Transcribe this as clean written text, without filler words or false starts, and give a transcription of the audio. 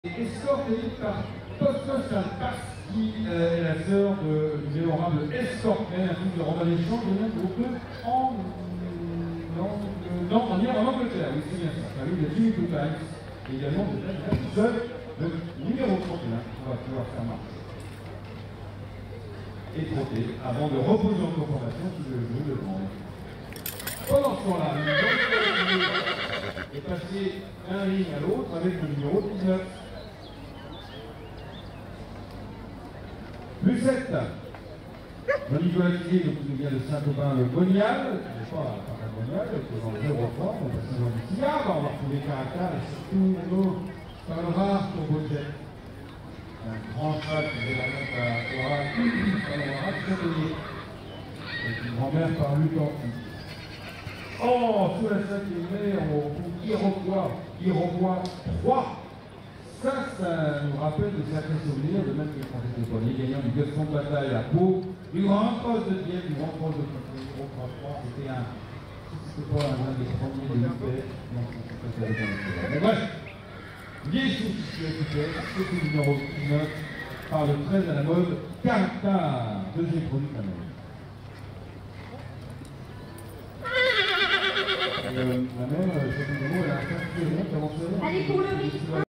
Escortée par Tostos Pass, qui est la sœur du vénérable Escortmen, un fils de Romain Deschamps, qui vient de en Angleterre, oui c'est bien ça, famille de Jimmy Times, et également de l'épisode de numéro 31, on va pouvoir faire marcher. Et trotter, avant de reposer en conformation si je vous le demande. Pendant ce temps-là, est passé d'un ring à l'autre avec le numéro 19. Lucette, Nicolas Tillier, donc il vient de Saint-Aubin-le-Monial, je ne sais pas, par le Monial, qui est dans le 03, on passe dans le cigare, on va retrouver Caractère et surtout nos Panorama Turbojet. Un grand cheval qui est la mettre à Panorama Turbojet, avec une grand-mère par Lucanti. Oh, sous la Sainte-Lumière, au Iroquois 3. Ça nous rappelle de certains souvenirs de Maître Francis de Poigny, gagnant du Gaston de bataille à Pau, du Grand Cross de Dieppe, du Grand Cross de Poitiers. C'était pas un des premiers de l'UPR. Non, c'est pas ça. Mais bref, vieille source qui récupère, c'est le numéro 19, par le 13 à la mode, Caractère, deuxième produit de la mode. La mère, elle a un certain moment, elle a un certain moment qui avançait. Allez pour le risque.